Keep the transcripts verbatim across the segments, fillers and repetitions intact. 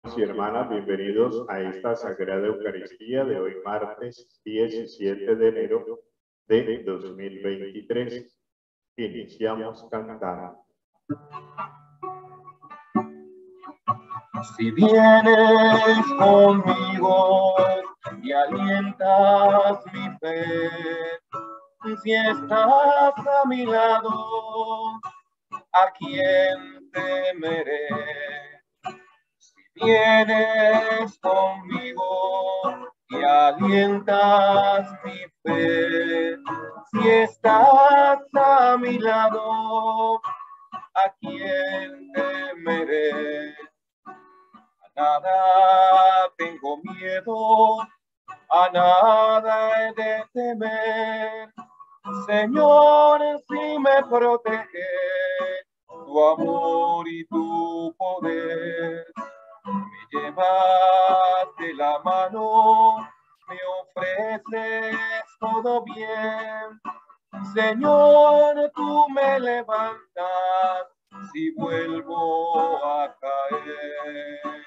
y hermanas, bienvenidos a esta Sagrada Eucaristía de hoy martes diecisiete de enero de dos mil veintitrés. Iniciamos cantando. Si vienes conmigo y alientas mi fe, si estás a mi lado, ¿a quién temeré? Si vienes conmigo y alientas mi fe, si estás a mi lado, ¿a quién temeré? A nada tengo miedo, a nada he de temer. Señor, si me protege tu amor y tu poder, me llevas de la mano, me ofreces todo bien. Señor, tú me levantas si vuelvo a caer.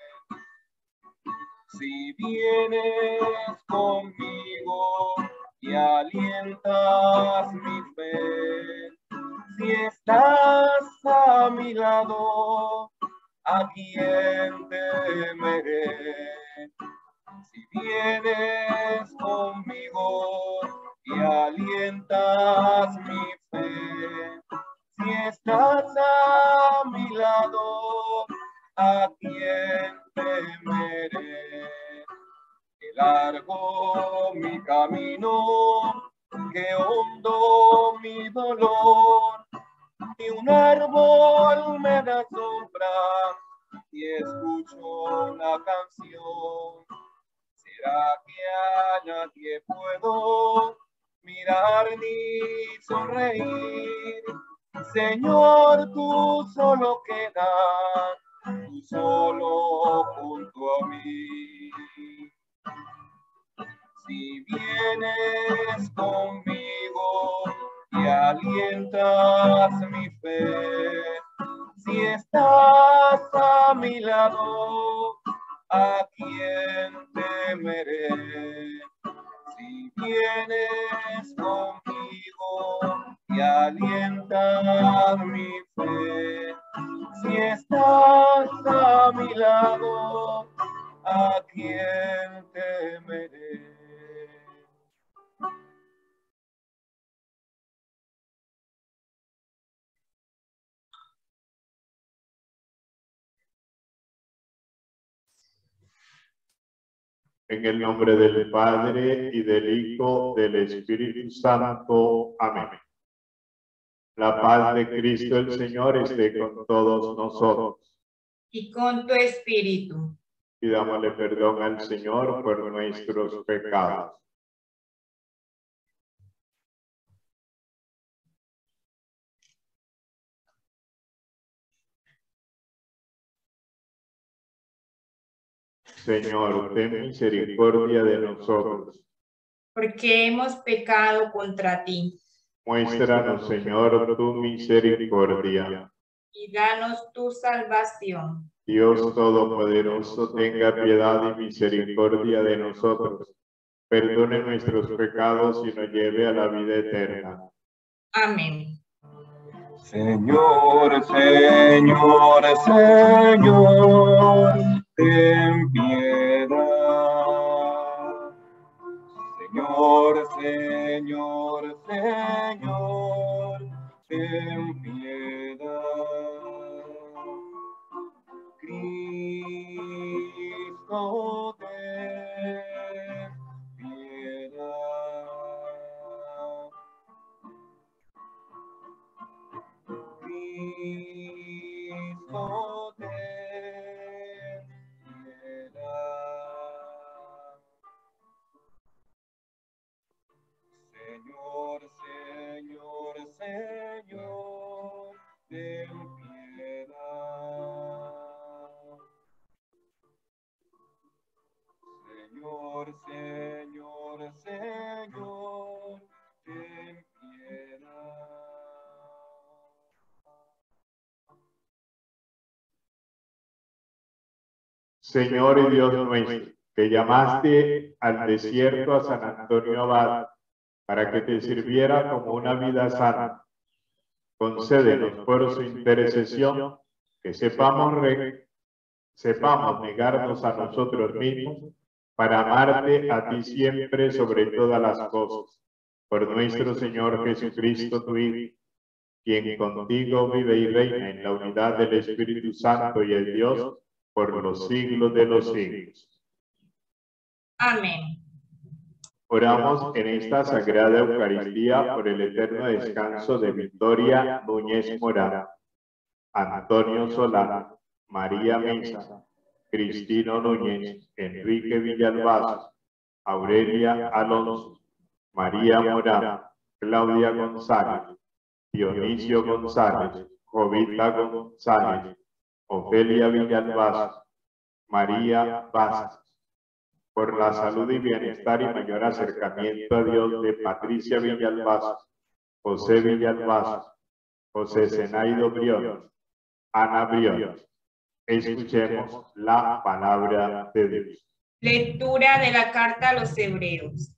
Si vienes conmigo y alientas mi fe, si estás a mi lado, ¿a quién temeré? Si vienes conmigo y alientas mi fe, si estás a mi lado, ¿a quién temeré? Que largo mi camino, que hondo mi dolor, y un árbol me da sombra y escucho una canción. ¿Será que a nadie puedo mirar ni sonreír? Señor, tú solo quedas, tú solo junto a mí. Si vienes conmigo y alientas mi fe, si estás a mi lado, ¿a quién temeré? Si vienes conmigo y alientas mi fe, si estás a mi lado, ¿a quién temeré? En el nombre del Padre, y del Hijo, del Espíritu Santo. Amén. La paz de Cristo el Señor esté con todos nosotros. Y con tu espíritu. Pidámosle perdón al Señor por nuestros pecados. Señor, ten misericordia de nosotros. Porque hemos pecado contra ti. Muéstranos, Señor, tu misericordia. Y danos tu salvación. Dios Todopoderoso, tenga piedad y misericordia de nosotros. Perdone nuestros pecados y nos lleve a la vida eterna. Amén. Señor, Señor, Señor, ten piedad. Señor, Señor, Señor, ten piedad. Cristo, ten piedad. Cristo, ten piedad. Señor, Señor, Señor, Señor y Dios nuestro, que llamaste al desierto a San Antonio Abad para que te sirviera como una vida sana, concédenos por su intercesión que sepamos, re, sepamos negarnos a nosotros mismos para amarte a ti siempre sobre todas las cosas. Por nuestro Señor Jesucristo, tu Hijo, quien contigo vive y reina en la unidad del Espíritu Santo y el Dios, por los siglos de los siglos. Amén. Oramos en esta Sagrada Eucaristía por el eterno descanso de Victoria Núñez Morán, Antonio Solano, María Mesa, Cristino Núñez, Enrique Villalbazo, Aurelia Alonso, María Morán, Claudia González, Dionisio González, Jovita González, Ofelia Villalbazo, María Vázquez, por la salud y bienestar y mayor acercamiento a Dios de Patricia Villalbazo, José Villalbazo, José Zenaido Brión, Ana Brión. Escuchemos la palabra de Dios. Lectura de la carta a los Hebreos.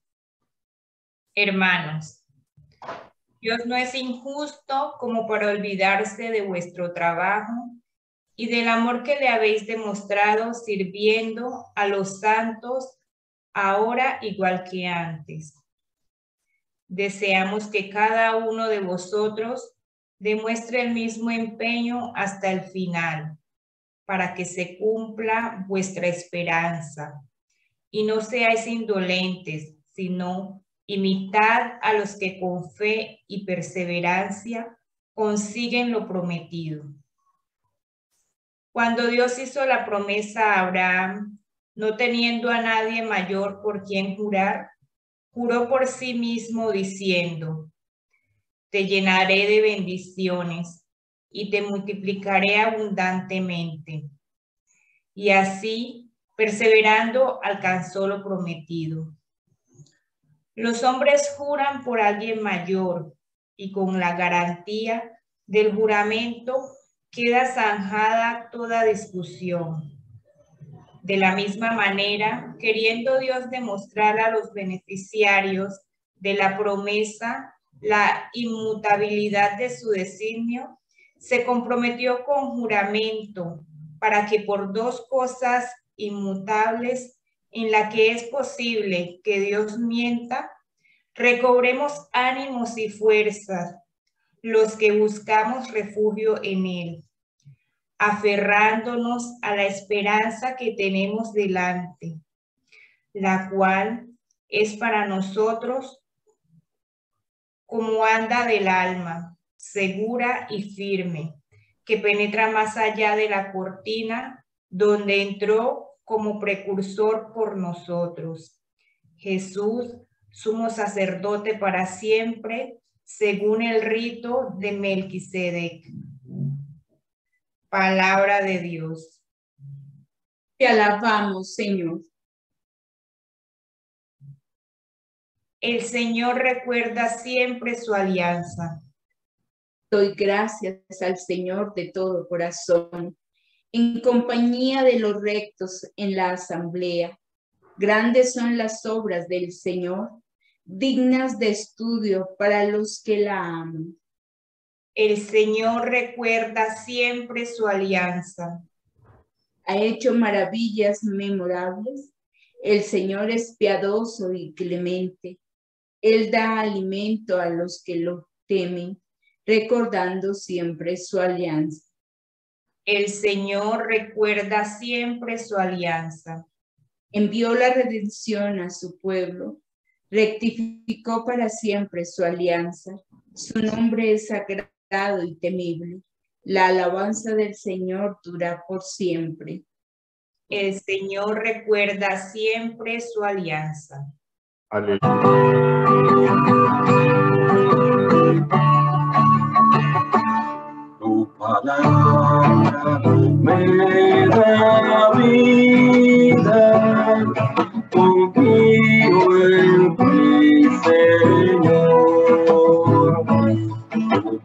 Hermanos, Dios no es injusto como para olvidarse de vuestro trabajo y del amor que le habéis demostrado sirviendo a los santos ahora igual que antes. Deseamos que cada uno de vosotros demuestre el mismo empeño hasta el final, para que se cumpla vuestra esperanza, y no seáis indolentes, sino imitad a los que con fe y perseverancia consiguen lo prometido. Cuando Dios hizo la promesa a Abraham, no teniendo a nadie mayor por quien jurar, juró por sí mismo diciendo: te llenaré de bendiciones y te multiplicaré abundantemente. Y así, perseverando, alcanzó lo prometido. Los hombres juran por alguien mayor, y con la garantía del juramento queda zanjada toda discusión. De la misma manera, queriendo Dios demostrar a los beneficiarios de la promesa la inmutabilidad de su designio, se comprometió con juramento para que por dos cosas inmutables en la que es posible que Dios mienta, recobremos ánimos y fuerzas los que buscamos refugio en Él, aferrándonos a la esperanza que tenemos delante, la cual es para nosotros como anda del alma, segura y firme, que penetra más allá de la cortina, donde entró como precursor por nosotros. Jesús, sumo sacerdote para siempre, según el rito de Melquisedec. Palabra de Dios. Te alabamos, Señor. El Señor recuerda siempre su alianza. Doy gracias al Señor de todo corazón, en compañía de los rectos en la asamblea. Grandes son las obras del Señor, dignas de estudio para los que la aman. El Señor recuerda siempre su alianza. Ha hecho maravillas memorables. El Señor es piadoso y clemente. Él da alimento a los que lo temen, recordando siempre su alianza. El Señor recuerda siempre su alianza. Envió la redención a su pueblo, rectificó para siempre su alianza. Su nombre es sagrado y temible. La alabanza del Señor dura por siempre. El Señor recuerda siempre su alianza. Aleluya. Tu palabra me da vida, confío en ti, Señor. Tu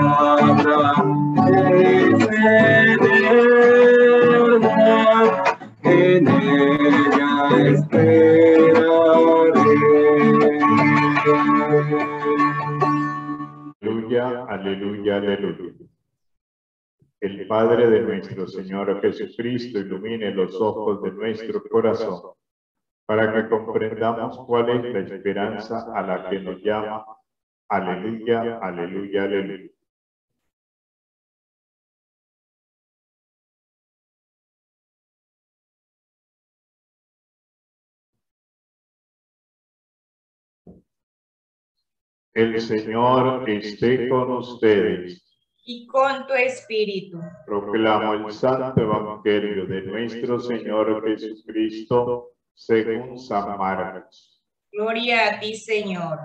palabra es eterna, en ella esperaré. Aleluya, aleluya, aleluya. El Padre de nuestro Señor Jesucristo ilumine los ojos de nuestro corazón para que comprendamos cuál es la esperanza a la que nos llama. Aleluya, aleluya, aleluya. El Señor esté con ustedes. Y con tu espíritu. Proclamo el santo evangelio de nuestro Señor Jesucristo según San Marcos. Gloria a ti, Señor.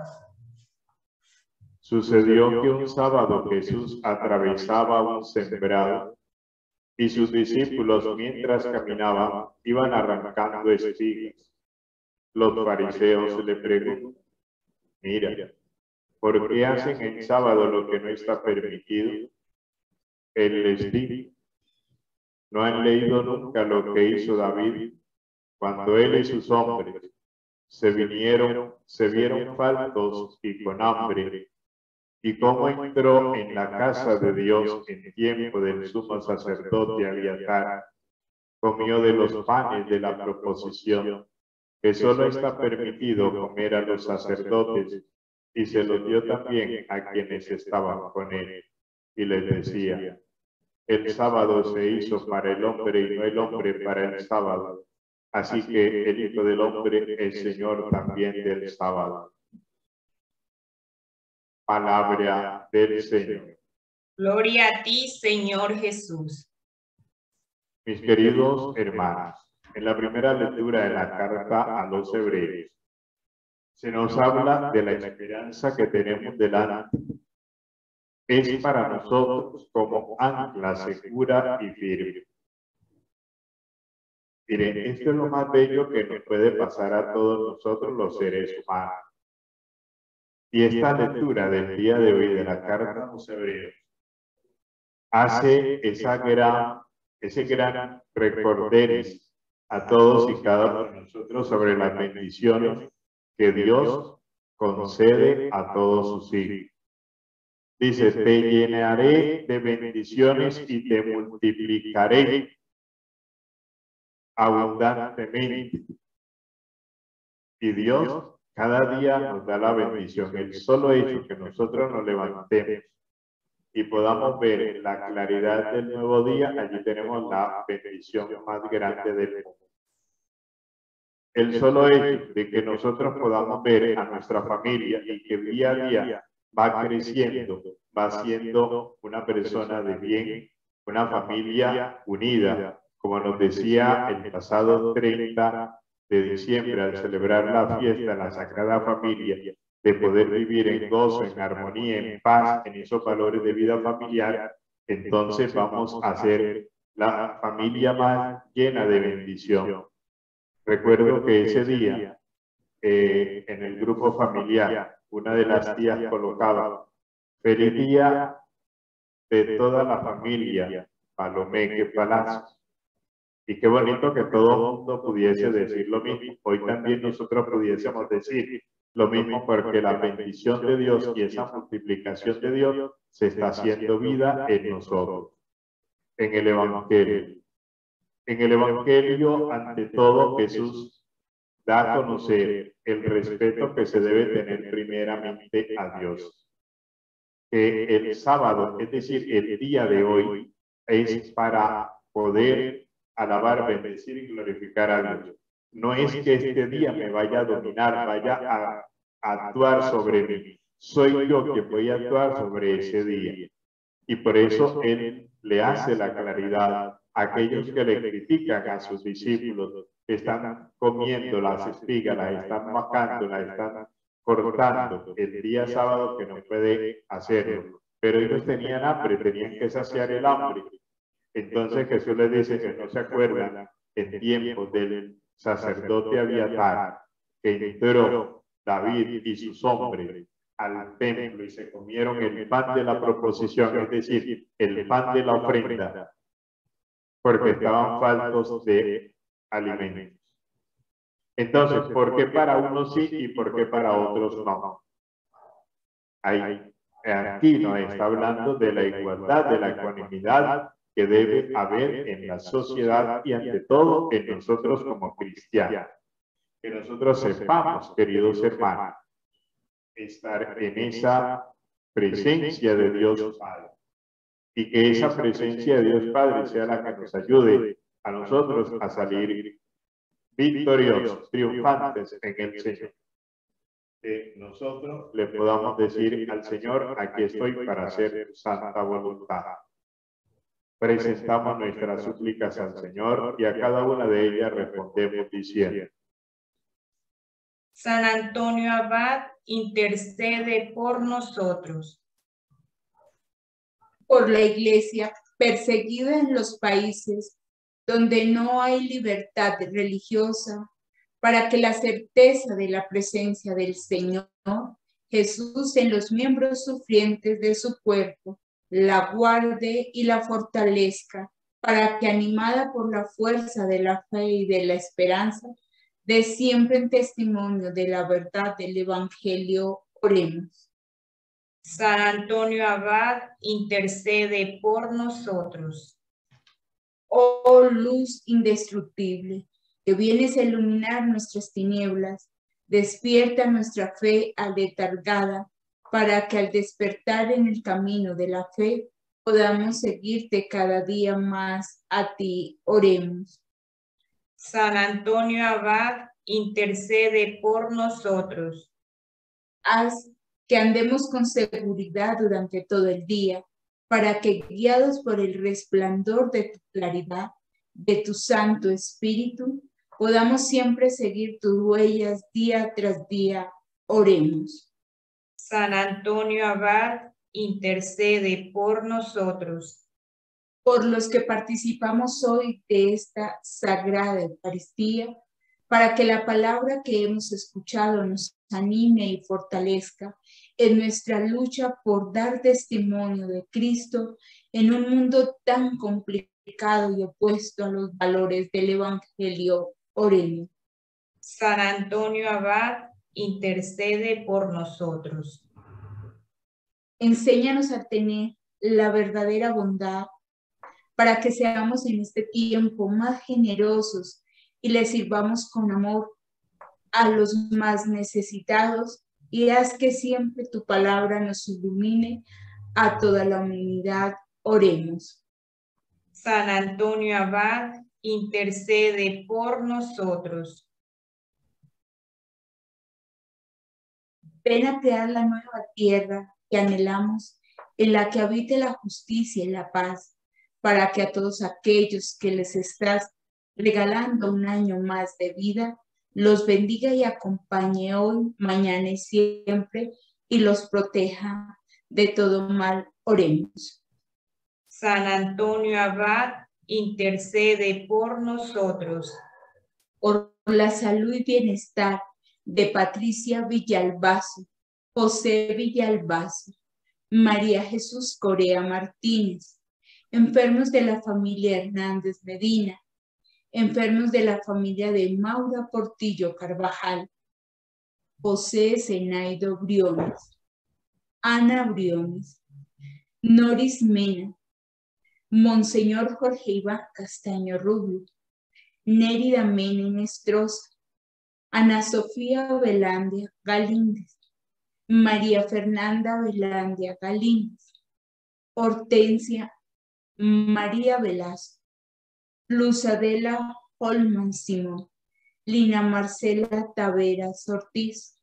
Sucedió que un sábado Jesús atravesaba un sembrado y sus discípulos, mientras caminaban, iban arrancando espigas. Los fariseos le preguntan: mira, ¿por qué hacen en sábado lo que no está permitido? Él les dijo: ¿no han leído nunca lo que hizo David cuando él y sus hombres se vinieron, se vieron faltos y con hambre? Y cómo entró en la casa de Dios en tiempo del sumo sacerdote Abiatar, comió de los panes de la proposición, que solo está permitido comer a los sacerdotes, y se los dio también a quienes estaban con él. Y les decía: el sábado se hizo para el hombre y no el hombre para el sábado. Así que el Hijo del Hombre es Señor también del sábado. Palabra del Señor. Gloria a ti, Señor Jesús. Mis queridos hermanos, en la primera lectura de la carta a los Hebreos, se nos habla de la esperanza que tenemos delante. Es para nosotros como ancla segura y firme. Miren, esto es lo más bello que nos puede pasar a todos nosotros los seres humanos. Y esta lectura del día de hoy de la carta a los Hebreos hace esa gran, ese gran recorderis a todos y cada uno de nosotros sobre las bendiciones que Dios concede a todos sus hijos. Dice: te llenaré de bendiciones y te multiplicaré abundantemente. Y Dios cada día nos da la bendición. El solo hecho que nosotros nos levantemos y podamos ver la claridad del nuevo día, allí tenemos la bendición más grande del mundo. El solo hecho de que nosotros podamos ver a nuestra familia y que día a día va creciendo, va siendo una persona de bien, una familia unida, como nos decía el pasado treinta de diciembre al celebrar la fiesta de la Sagrada Familia, de poder vivir en gozo, en armonía, en paz, en esos valores de vida familiar. Entonces vamos a ser la familia más llena de bendición. Recuerdo que ese día, eh, en el grupo familiar, una de las tías colocaba: feliz día de toda la familia Palomeque Palacios. Y qué bonito que todo el mundo pudiese decir lo mismo. Hoy también nosotros pudiésemos decir lo mismo, porque la bendición de Dios y esa multiplicación de Dios se está haciendo vida en nosotros. En el Evangelio. En el Evangelio, ante todo, Jesús da a conocer el respeto que se debe tener primeramente a Dios. Que el sábado, es decir, el día de hoy, es para poder alabar, bendecir y glorificar a Dios. No es que este día me vaya a dominar, vaya a, a actuar sobre mí. Soy yo quien voy a actuar sobre ese día. Y por eso Él le hace la claridad a aquellos que le critican a sus discípulos, que están comiendo las espigas, las están macando, las están cortando el día sábado, que no puede hacerlo. Pero ellos tenían hambre, tenían que saciar el hambre. Entonces Jesús les dice que no se acuerdan en tiempos del sacerdote Abiatar, que entró David y sus hombres al templo y se comieron el pan de la proposición, es decir, el pan de la ofrenda, porque estaban faltos de alimentos. Entonces, ¿por qué para unos sí y por qué para otros no? Ahí, aquí nos está hablando de la igualdad, de la ecuanimidad que debe haber en la sociedad y ante todo en nosotros como cristianos. Que nosotros sepamos, queridos hermanos, estar en esa presencia de Dios Padre. Y que esa presencia de Dios Padre sea la que nos ayude a nosotros a salir victoriosos, triunfantes en el Señor. Que nosotros le podamos decir al Señor, aquí estoy para hacer tu santa voluntad. Presentamos nuestras súplicas al Señor y a cada una de ellas respondemos diciendo: San Antonio Abad, intercede por nosotros. Por la Iglesia perseguida en los países donde no hay libertad religiosa, para que la certeza de la presencia del Señor Jesús en los miembros sufrientes de su cuerpo la guarde y la fortalezca, para que, animada por la fuerza de la fe y de la esperanza, dé siempre en testimonio de la verdad del Evangelio. Oremos. San Antonio Abad, intercede por nosotros. Oh luz indestructible, que vienes a iluminar nuestras tinieblas, despierta nuestra fe aletargada, para que al despertar en el camino de la fe podamos seguirte cada día más a ti. Oremos. San Antonio Abad, intercede por nosotros. Haz que andemos con seguridad durante todo el día, para que, guiados por el resplandor de tu claridad, de tu Santo Espíritu, podamos siempre seguir tus huellas día tras día. Oremos. San Antonio Abad, intercede por nosotros. Por los que participamos hoy de esta sagrada Eucaristía, para que la palabra que hemos escuchado nos anime y fortalezca en nuestra lucha por dar testimonio de Cristo en un mundo tan complicado y opuesto a los valores del Evangelio. Oremos. San Antonio Abad, intercede por nosotros. Enséñanos a tener la verdadera bondad, para que seamos en este tiempo más generosos y le sirvamos con amor a los más necesitados, y haz que siempre tu palabra nos ilumine a toda la humanidad. Oremos. San Antonio Abad, intercede por nosotros. Ven a crear la nueva tierra que anhelamos, en la que habite la justicia y la paz, para que a todos aquellos que les estás regalando un año más de vida, los bendiga y acompañe hoy, mañana y siempre, y los proteja de todo mal. Oremos. San Antonio Abad, intercede por nosotros. Por la salud y bienestar de Patricia Villalbazo, José Villalbazo, María Jesús Corea Martínez, enfermos de la familia Hernández Medina, enfermos de la familia de Maura Portillo Carvajal, José Zenaido Briones, Ana Briones, Noris Mena, Monseñor Jorge Iván Castaño Rubio, Nérida Mena Inestrosa, Ana Sofía Velandia Galíndez, María Fernanda Velandia Galíndez, Hortensia María Velasco, Luz Adela Holman Simón, Lina Marcela Taveras Ortiz,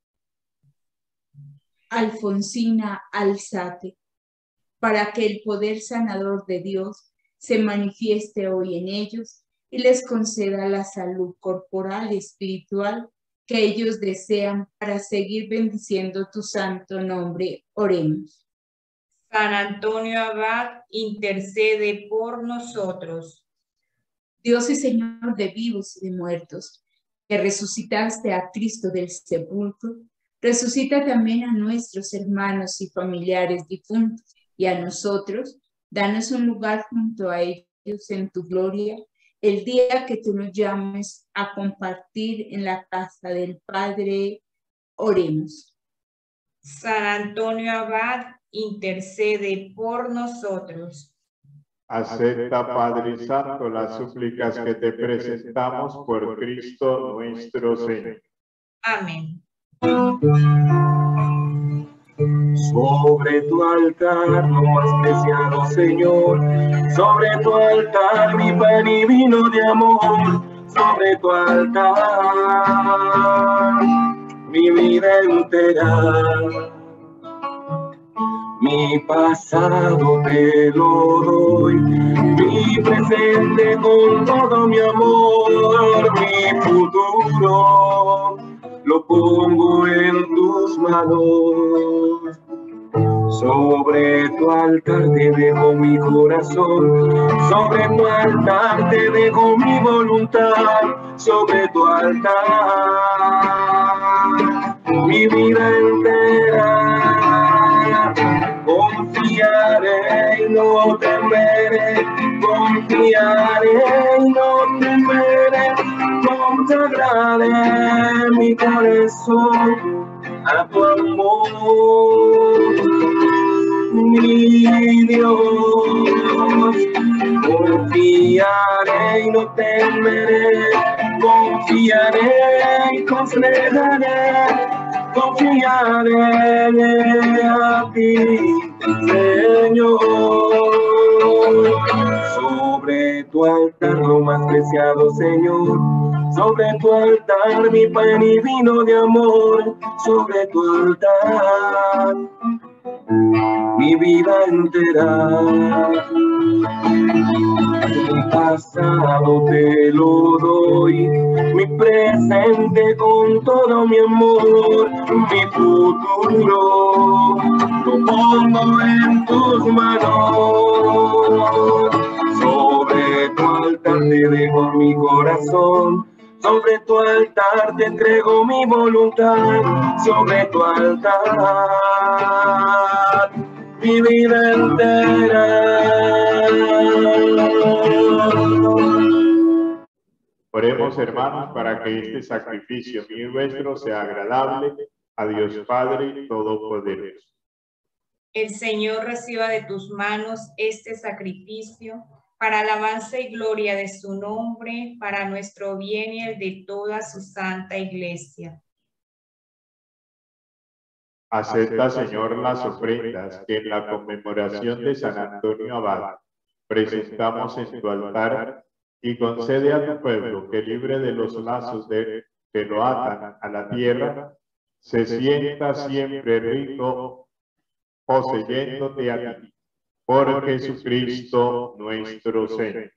Alfonsina Alzate, para que el poder sanador de Dios se manifieste hoy en ellos y les conceda la salud corporal y espiritual que ellos desean para seguir bendiciendo tu santo nombre. Oremos. San Antonio Abad, intercede por nosotros. Dios y Señor de vivos y de muertos, que resucitaste a Cristo del sepulcro, resucita también a nuestros hermanos y familiares difuntos, y a nosotros, danos un lugar junto a ellos en tu gloria, el día que tú nos llames a compartir en la casa del Padre, oremos. San Antonio Abad, intercede por nosotros. Acepta, Padre Santo, las súplicas que te presentamos por Cristo nuestro Señor. Amén. Sobre tu altar, lo más preciado, Señor, sobre tu altar, mi pan y vino de amor, sobre tu altar, mi vida entera, mi pasado te lo doy, mi presente con todo mi amor, mi futuro lo pongo en tus manos. Sobre tu altar te dejo mi corazón, sobre tu altar te dejo mi voluntad, sobre tu altar mi vida entera. Confiaré y no temeré, confiaré y no temeré, consagraré mi corazón a tu amor, mi Dios. Confiaré y no temeré, confiaré y consagraré, confiaré a ti, Señor. Sobre tu altar lo más preciado, Señor, sobre tu altar mi pan y vino de amor, sobre tu altar mi vida entera, mi pasado te lo doy, mi presente con todo mi amor, mi futuro lo pongo en tus manos. Sobre tu altar te dejo mi corazón, sobre tu altar te entrego mi voluntad, sobre tu altar mi vida entera. Oremos, hermanos, para que este sacrificio mío y vuestro sea agradable a Dios Padre Todopoderoso. El Señor reciba de tus manos este sacrificio para alabanza y gloria de su nombre, para nuestro bien y el de toda su santa iglesia. Acepta, Señor, las ofrendas que en la conmemoración de San Antonio Abad presentamos en tu altar y concede a tu pueblo que, libre de los lazos de, que lo atan a la tierra, se sienta siempre rico, poseyéndote a ti. Por Jesucristo nuestro Señor.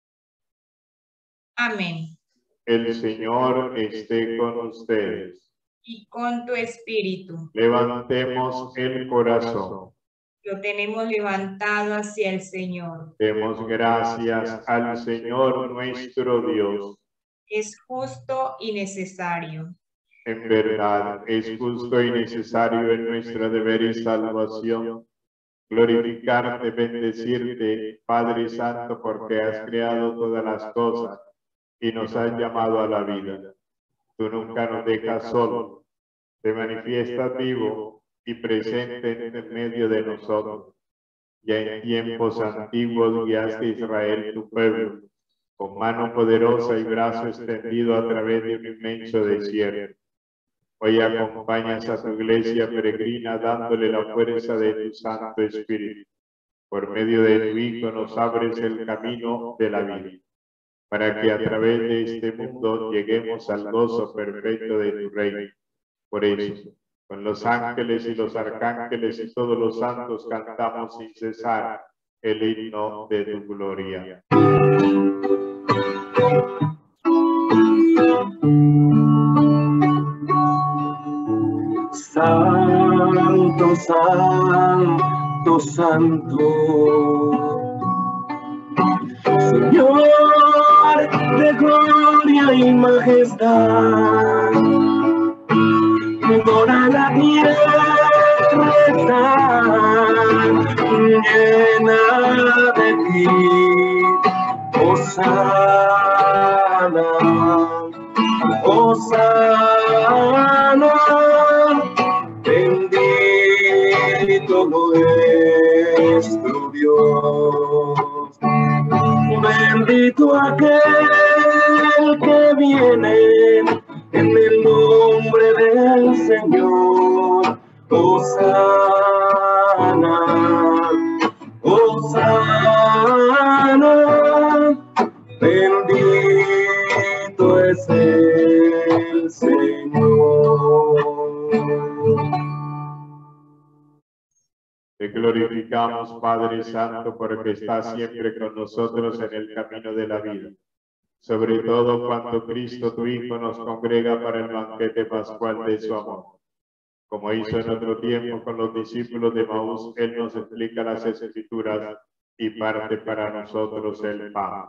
Amén. El Señor esté con ustedes. Y con tu espíritu. Levantemos el corazón. Lo tenemos levantado hacia el Señor. Demos gracias al Señor nuestro Dios. Es justo y necesario. En verdad, es justo y necesario en nuestro deber y salvación glorificarte, bendecirte, Padre Santo, porque has creado todas las cosas y nos has llamado a la vida. Tú nunca nos dejas solos, te manifiestas vivo y presente en medio de nosotros. Ya en tiempos antiguos guiaste a Israel, tu pueblo, con mano poderosa y brazo extendido a través de un inmenso desierto. Hoy acompañas a tu iglesia peregrina dándole la fuerza de tu Santo Espíritu. Por medio de tu Hijo nos abres el camino de la vida, para que a través de este mundo lleguemos al gozo perfecto de tu reino. Por eso, con los ángeles y los arcángeles y todos los santos cantamos sin cesar el himno de tu gloria. Santo, santo, santo, Señor de gloria y majestad, toda la tierra está llena de ti, oh santo. Dios. Bendito aquel que viene en el nombre del Señor. Hosana, Hosana, bendito es el Señor. Te glorificamos, Padre Santo, porque estás siempre con nosotros en el camino de la vida. Sobre todo cuando Cristo, tu Hijo, nos congrega para el banquete pascual de su amor. Como hizo en otro tiempo con los discípulos de Maús, Él nos explica las Escrituras y parte para nosotros el pan.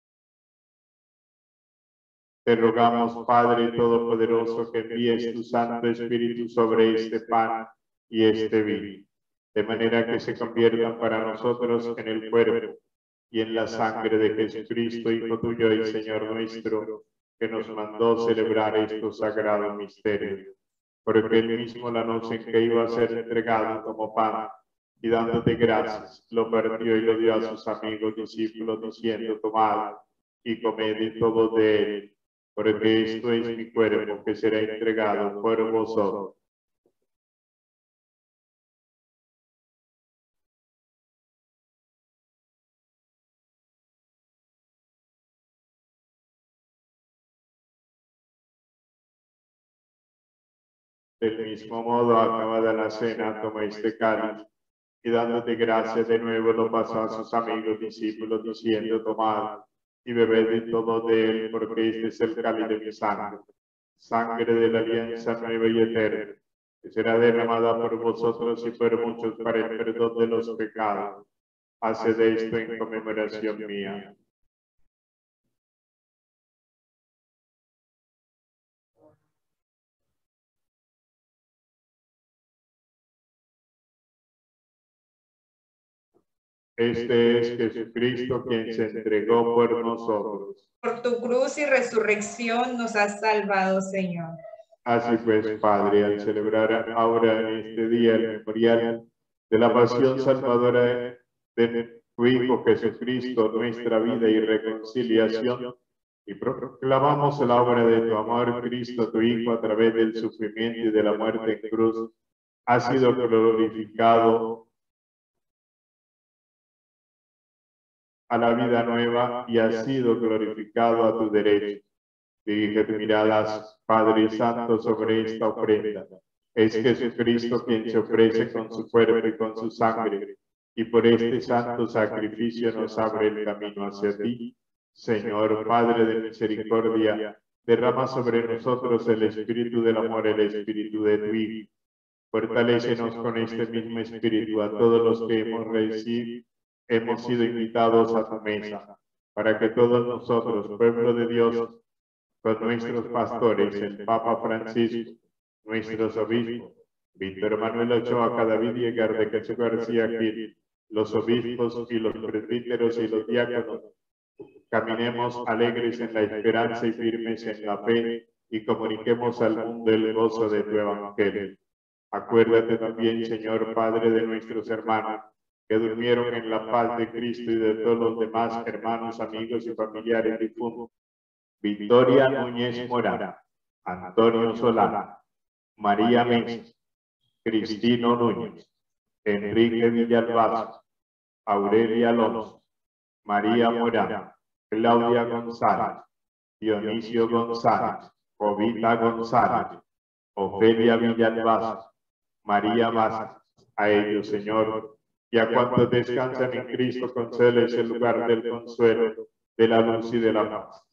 Te rogamos, Padre Todopoderoso, que envíes tu Santo Espíritu sobre este pan y este vino, de manera que se conviertan para nosotros en el cuerpo y en la sangre de Jesucristo, Hijo tuyo y Señor nuestro, que nos mandó celebrar estos sagrados misterios. Porque él mismo, la noche en que iba a ser entregado como pan, y dándote gracias, lo partió y lo dio a sus amigos discípulos, diciendo: tomad y comed y todos de él, porque esto es mi cuerpo que será entregado por vosotros. Del mismo modo, acabada la cena, tomó este cáliz, y dándote gracias de nuevo lo pasó a sus amigos discípulos, diciendo: tomad y bebed de todo de él, porque este es el cáliz de mi sangre, sangre de la alianza nueva y eterna, que será derramada por vosotros y por muchos para el perdón de los pecados. Haced esto en conmemoración mía. Este es Jesucristo, quien se entregó por nosotros. Por tu cruz y resurrección nos has salvado, Señor. Así pues, Padre, al celebrar ahora en este día el memorial de la pasión salvadora de tu Hijo Jesucristo, nuestra vida y reconciliación, y proclamamos la obra de tu amor, Cristo, tu Hijo, a través del sufrimiento y de la muerte en cruz, ha sido glorificado a la vida nueva y ha sido glorificado a tu derecho. Dirige tus miradas, Padre Santo, sobre esta ofrenda. Es Jesucristo quien se ofrece con su cuerpo y con su sangre, y por este santo sacrificio nos abre el camino hacia ti. Señor, Padre de misericordia, derrama sobre nosotros el espíritu del amor, el espíritu de tu Hijo. Fortalécenos con este mismo espíritu a todos los que hemos recibido, hemos sido invitados a tu mesa, para que todos nosotros, pueblo de Dios, con nuestros pastores, el Papa Francisco, nuestros obispos, Víctor Manuel Ochoa Cadavid y Edgar de Jesús García Gil, los obispos y los presbíteros y los diáconos, caminemos alegres en la esperanza y firmes en la fe, y comuniquemos al mundo el gozo de tu evangelio. Acuérdate también, Señor Padre, de nuestros hermanos que durmieron en la paz de Cristo y de todos los demás hermanos, amigos y familiares difuntos. Victoria Núñez Morán, Antonio Solana, María Mesa, Cristino Núñez, Enrique Villalbazo, Aurelia Alonso, María Morán, Claudia González, Dionisio González, Jovita González, Ofelia Villalbazo, María Vázquez. A ellos, Señor, y a cuantos descansan en Cristo, concédeles el lugar del consuelo, de la luz y de la paz.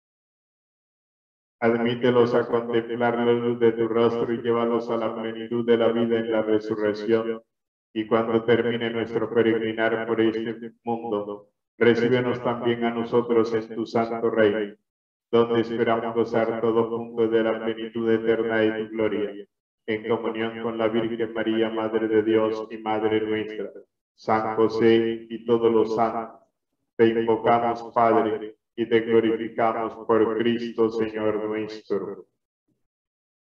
Admítelos a contemplar la luz de tu rostro y llévalos a la plenitud de la vida en la resurrección. Y cuando termine nuestro peregrinar por este mundo, recíbenos también a nosotros en tu santo reino, donde esperamos gozar todos juntos de la plenitud eterna de tu gloria, en comunión con la Virgen María, Madre de Dios y Madre nuestra, San José y todos los santos. Te invocamos, Padre, y te glorificamos por Cristo, Señor nuestro.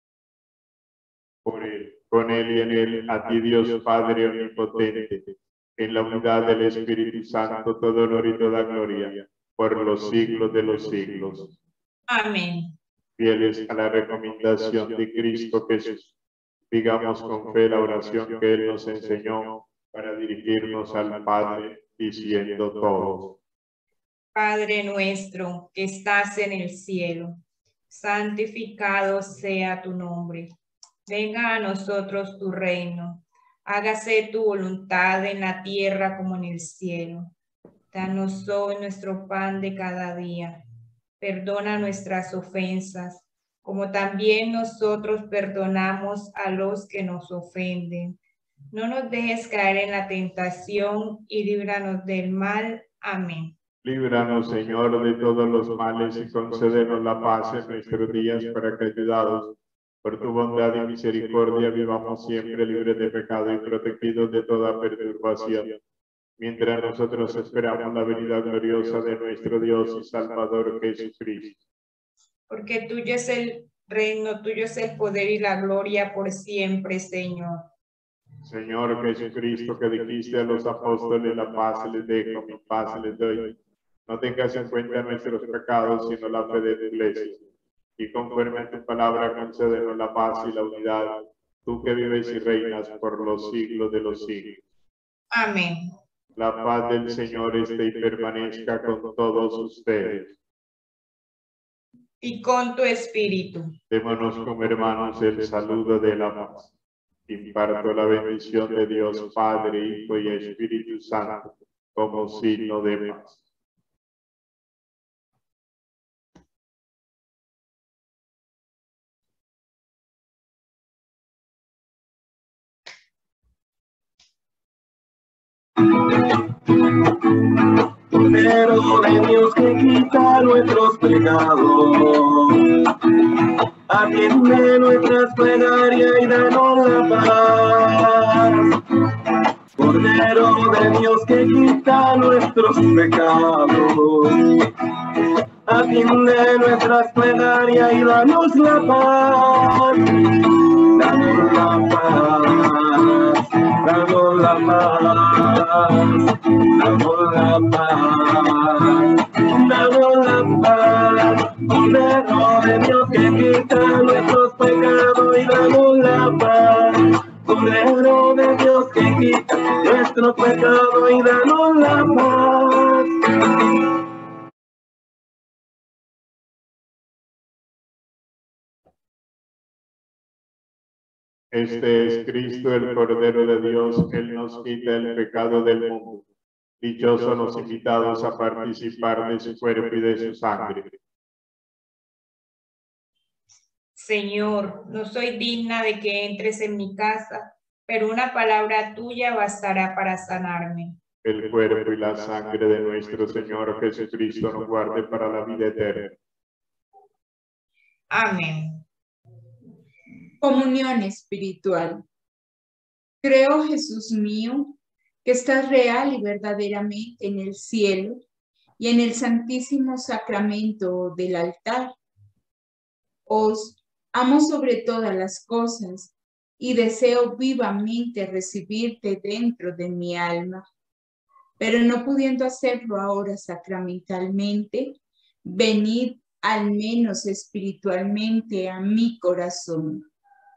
Por él, con él y en él, a ti Dios Padre omnipotente, en la unidad del Espíritu Santo, todo honor y toda gloria, por los siglos de los siglos. Amén. Fieles a la recomendación de Cristo Jesús, digamos con fe la oración que Él nos enseñó para dirigirnos al Padre, diciendo todos: Padre nuestro que estás en el cielo, santificado sea tu nombre. Venga a nosotros tu reino. Hágase tu voluntad en la tierra como en el cielo. Danos hoy nuestro pan de cada día. Perdona nuestras ofensas, como también nosotros perdonamos a los que nos ofenden. No nos dejes caer en la tentación y líbranos del mal. Amén. Líbranos, Señor, de todos los males y concédenos la paz en nuestros días, para que, ayudados por tu bondad y misericordia, vivamos siempre libres de pecado y protegidos de toda perturbación, mientras nosotros esperamos la venida gloriosa de nuestro Dios y Salvador Jesucristo. Porque tuyo es el reino, tuyo es el poder y la gloria por siempre, Señor. Señor Jesucristo, que dijiste a los apóstoles: la paz les dejo, mi paz les doy. No tengas en cuenta nuestros pecados, sino la fe de tu iglesia. Y conforme a tu palabra, concédenos la paz y la unidad, tú que vives y reinas por los siglos de los siglos. Amén. La paz del Señor esté y permanezca con todos ustedes. Y con tu espíritu. Démonos como hermanos el saludo de la paz. Imparto la bendición de Dios Padre, Hijo y Espíritu Santo como signo de paz. Cordero de Dios que quita nuestros pecados, atiende nuestras plegarias y danos la paz. Cordero de Dios que quita nuestros pecados, atiende nuestras plegarias y danos la paz. Danos la paz, danos la paz, danos la paz, danos la paz. Cordero de Dios que quita nuestros pecados y danos la paz. Cordero de Dios que quita nuestro pecado y danos la paz. Este es Cristo, el Cordero de Dios. Él nos quita el pecado del mundo. Dichosos los invitados a participar de su cuerpo y de su sangre. Señor, no soy digna de que entres en mi casa, pero una palabra tuya bastará para sanarme. El cuerpo y la sangre de nuestro Señor Jesucristo nos guarde para la vida eterna. Amén. Comunión espiritual. Creo, Jesús mío, que estás real y verdaderamente en el cielo y en el santísimo sacramento del altar. Os amo sobre todas las cosas y deseo vivamente recibirte dentro de mi alma, pero no pudiendo hacerlo ahora sacramentalmente, venid al menos espiritualmente a mi corazón.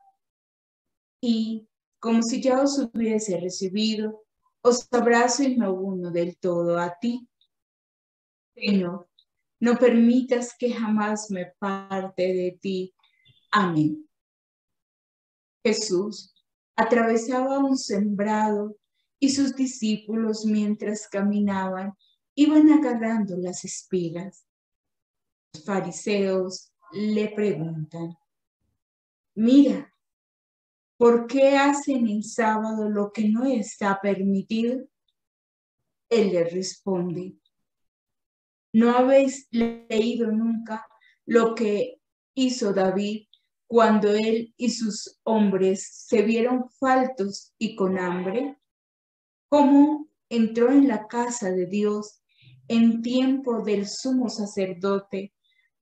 Y, como si ya os hubiese recibido, os abrazo y me uno del todo a ti. Señor, no permitas que jamás me parte de ti. Amén. Jesús atravesaba un sembrado y sus discípulos, mientras caminaban, iban agarrando las espigas. Los fariseos le preguntan: mira, ¿por qué hacen el sábado lo que no está permitido? Él les responde: ¿no habéis leído nunca lo que hizo David cuando él y sus hombres se vieron faltos y con hambre? ¿Cómo entró en la casa de Dios en tiempo del sumo sacerdote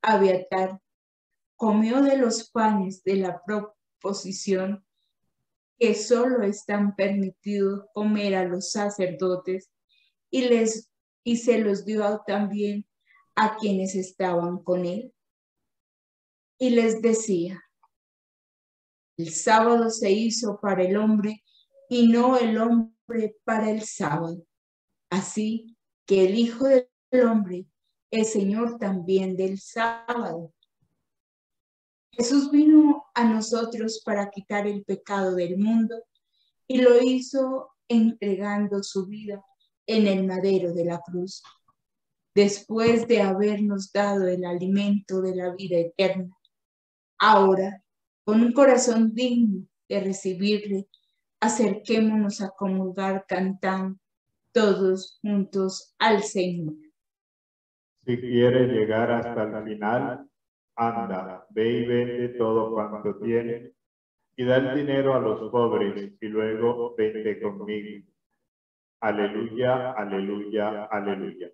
Abiatar? Comió de los panes de la proposición que solo están permitidos comer a los sacerdotes, y, les, y se los dio también a quienes estaban con él. Y les decía: el sábado se hizo para el hombre y no el hombre para el sábado. Así que el Hijo del Hombre es Señor también del sábado. Jesús vino a nosotros para quitar el pecado del mundo y lo hizo entregando su vida en el madero de la cruz. Después de habernos dado el alimento de la vida eterna, ahora, con un corazón digno de recibirle, acerquémonos a comulgar cantando todos juntos al Señor. Si quieres llegar hasta el final, anda, ve y vende todo cuanto tienes y da el dinero a los pobres y luego vente conmigo. Aleluya, aleluya, aleluya.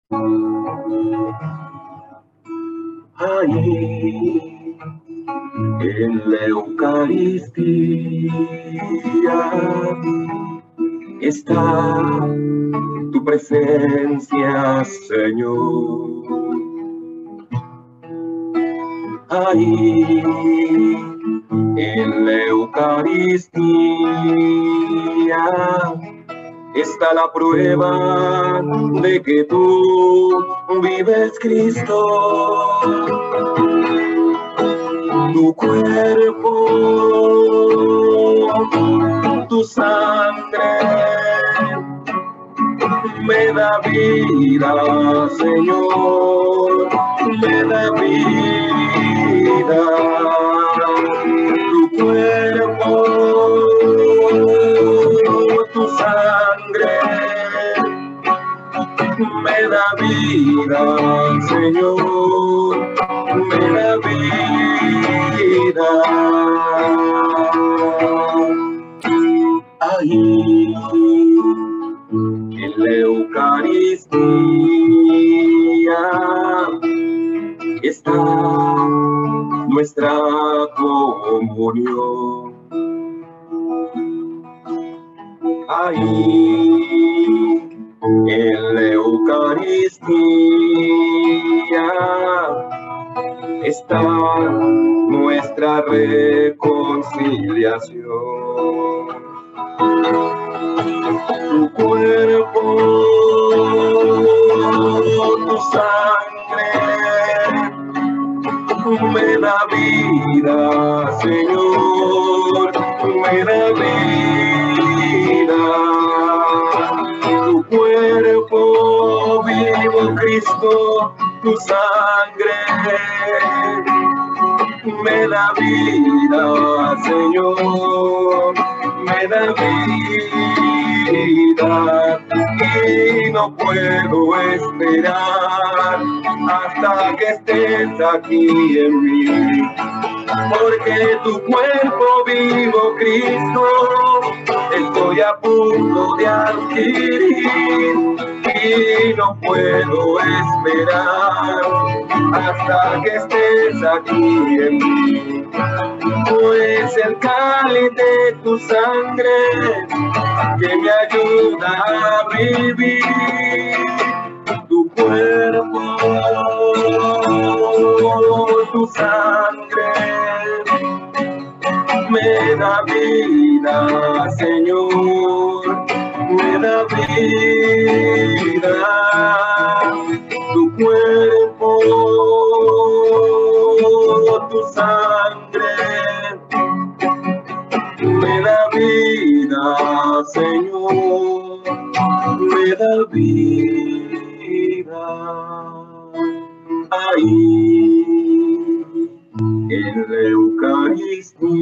Ahí en la Eucaristía está tu presencia, Señor. Ahí en la Eucaristía está la prueba de que tú vives, Cristo. Tu cuerpo, tu sangre me da vida, Señor, me da vida. Tu cuerpo, tu sangre me da vida, Señor, me da vida. Ahí en la Eucaristía está nuestra comunión. Ahí en la Eucaristía está nuestra reconciliación. Tu cuerpo, tu sangre me da vida, Señor, me da vida. Tu cuerpo vivo, Cristo, tu sangre me da vida, Señor, me da vida. Y no puedo esperar hasta que estés aquí en mí, porque tu cuerpo vivo, Cristo, estoy a punto de adquirir. Y no puedo esperar hasta que estés aquí en mí, pues el cáliz de tu sangre que me ayuda a vivir. Tu cuerpo, tu sangre me da vida, Señor, me da vida. Tu cuerpo, tu sangre me da vida, Señor, me da vida. Ahí en la Eucaristía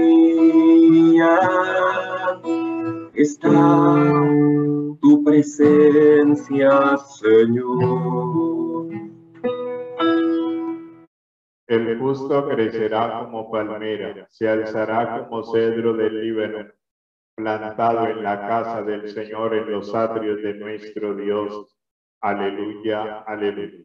está tu presencia, Señor. El justo crecerá como palmera, se alzará como cedro del Líbano, plantado en la casa del Señor, en los atrios de nuestro Dios. Aleluya, aleluya.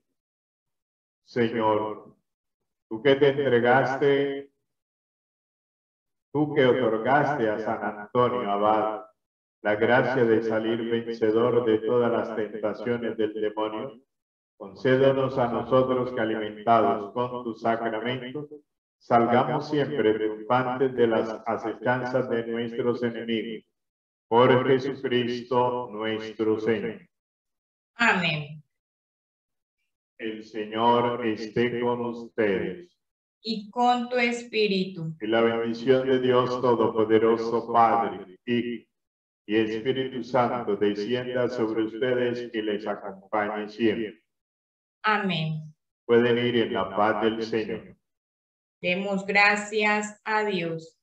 Señor, tú que te entregaste tú que otorgaste a San Antonio Abad la gracia de salir vencedor de todas las tentaciones del demonio, concédenos a nosotros que, alimentados con tus sacramentos, salgamos siempre triunfantes de las acechanzas de nuestros enemigos. Por Jesucristo nuestro Señor. Amén. El Señor esté con ustedes. Y con tu espíritu. Y la bendición de Dios Todopoderoso, Padre, Hijo y Espíritu Santo, descienda sobre ustedes y les acompañe siempre. Amén. Pueden ir en la paz del Señor. Demos gracias a Dios.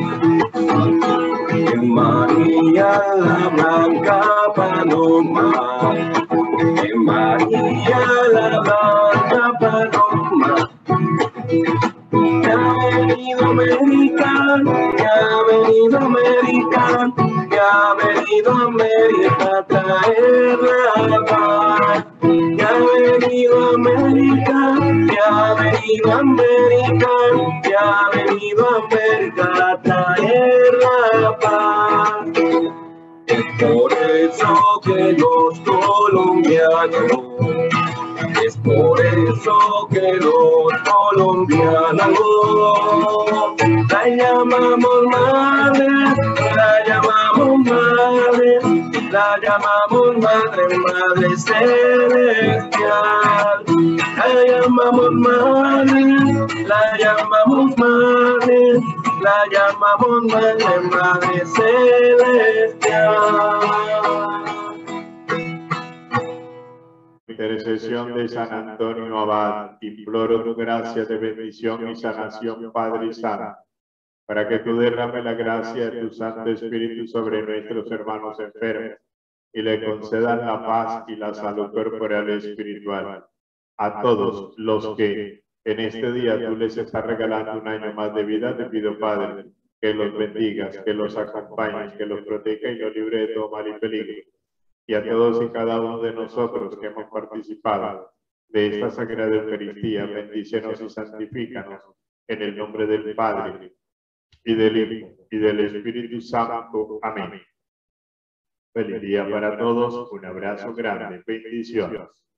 En María la blanca paloma, en María la blanca paloma, que ha venido América, que ha venido América, que ha venido América a traer la paz, que ha venido América, que ha venido América, que ha venido América a traer la paz. Es por eso que los colombianos, es por eso que los colombianos la llamamos madre, la llamamos madre, la llamamos madre, madre celestial. La llamamos madre, la llamamos madre, la llamamos madre, madre celestial. Intercesión de San Antonio Abad, imploro tu gracia de bendición y sanación, Padre Santo, para que tú derrame la gracia de tu Santo Espíritu sobre nuestros hermanos enfermos y le concedan la paz y la salud corporal y espiritual. A todos los que en este día tú les estás regalando un año más de vida, te pido, Padre, que los bendigas, que los acompañes, que los proteja y los libre de todo mal y peligro. Y a todos y cada uno de nosotros que hemos participado de esta Sagrada Eucaristía, bendícenos y santifícanos en el nombre del Padre, y del Hijo, y del Espíritu Santo. Amén. Feliz día para todos, un abrazo grande, bendiciones.